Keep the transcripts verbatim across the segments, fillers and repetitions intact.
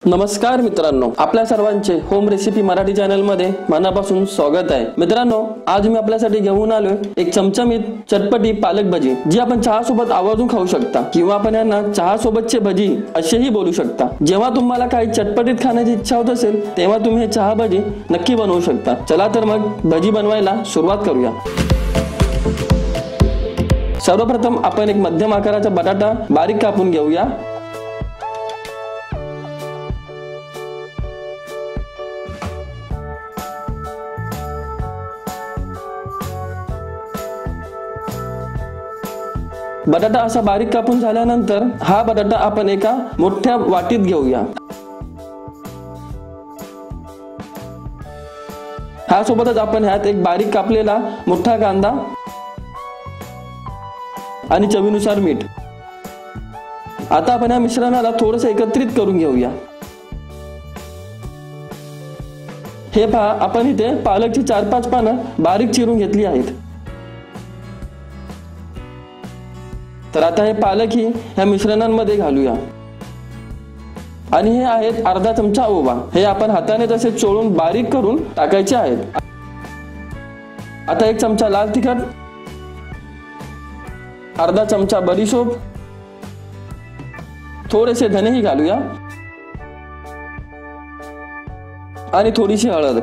नमस्कार मित्रांनो, आपल्या सर्वांचे होम रेसिपी मराठी चॅनल मध्ये मनापासून स्वागत आहे। मित्रांनो, आज मी आपल्यासाठी घेऊन आलोय एक चमचमीत चटपटी पालक भजी, जी आपण चहा सोबत आवर्जून खाऊ शकता किंवा आपण यांना चहा सोबतचे भजी असेही बोलू शकता। जेव्हा तुम्हाला काही चटपटीत खाण्याची इच्छा होत असेल तेव्हा तुम्ही हे चहा भजी नक्की बनवू शकता। चला तर मग भजी बनवायला सुरुवात करूया। सर्वप्रथम आपण एक मध्यम आकाराचा बटाटा बारीक कापून घेऊया। बटाटा असा बारीक कापून झाल्यानंतर हा बटाटा आपण एका मोठ्या वाटीत घेऊया। ह्या सोबतच आपण ह्यात एक बारीक कापलेला मोठा कांदा आणि चवीनुसार मीठ। आता आपण या मिश्रणाला थोडंसं एकत्रित करून घेऊया। हे पहा, आपण इथे पालकची चार पाच पानं बारीक चिरून घेतली आहेत। तर आता हे पालक ही ह्या मिश्रणांमध्ये घालूया आणि हे आहेत अर्धा चमचा ओवा। हे आपण हाताने तसे चोळून बारीक करून टाकायचे आहेत। आता एक चमचा लाल तिखट, अर्धा चमचा बडीशोप, थोडेसे धनेही घालूया आणि थोडीशी हळद,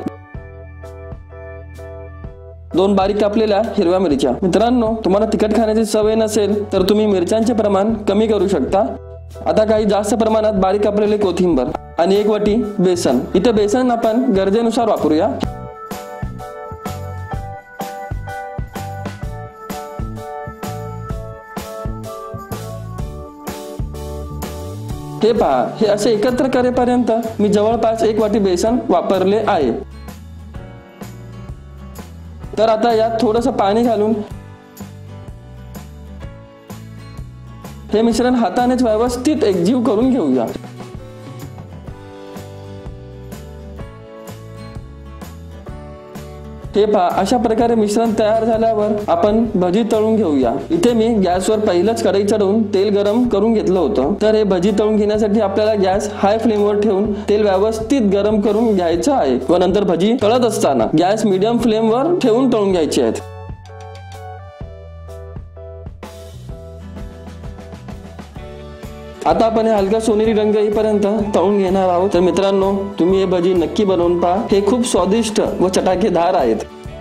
दोन बारीक कापलेल्या हिरव्या मिरच्या। मित्रांनो, तुम्हाला तिखट खाण्याची सवय नसेल तर तुम्ही मिरच्यांचे प्रमाण कमी करू शकता। आता काही जास्त प्रमाणात बारीक कापलेले कोथिंबर आणि एक वाटी बेसन। इथे बेसन आपण गरजेनुसार वापरूया। हे पहा, हे असे एकत्र करेपर्यंत मी जवळपास एक वाटी बेसन वापरले आहे। तर आता यात थोडंसं पाणी घालून हे मिश्रण हातानेच व्यवस्थित एकजीव करून घेऊया। हे पहा, अशा प्रकारे मिश्रण तयार झाल्यावर आपण भजी तळून घेऊया। इथे मी गॅसवर पहिलंच कढई चढवून तेल गरम करून घेतलं होतं। तर हे भजी तळून घेण्यासाठी आपल्याला गॅस हाय फ्लेमवर ठेवून तेल व्यवस्थित गरम करून घ्यायचं आहे व नंतर भजी तळत असताना गॅस मीडियम फ्लेमवर ठेवून तळून घ्यायचे आहेत। आता आपण हे हलका सोनेरी रंग येईपर्यंत तळून घेणार आहोत। तर मित्रांनो, तुम्ही हे भजी नक्की बनवून पहा, हे खूप स्वादिष्ट व चटाकेदार आहेत।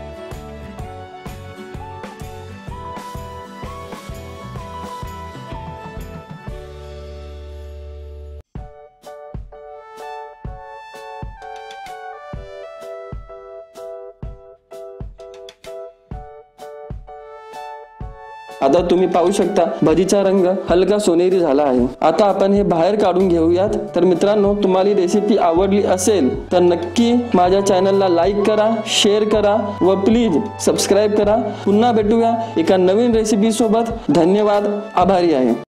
आता तुम्ही पाहू शकता भजीचा रंग हलका सोनेरी झाला आहे। आता आपण हे बाहेर काढून घेऊयात। तर मित्रांनो, तुम्हाला ही रेसिपी आवडली असेल तर नक्की माझ्या चॅनलला लाईक करा, शेअर करा व प्लीज सबस्क्राईब करा। पुन्हा भेटूया एका नवीन रेसिपी सोबत। धन्यवाद, आभारी आहे।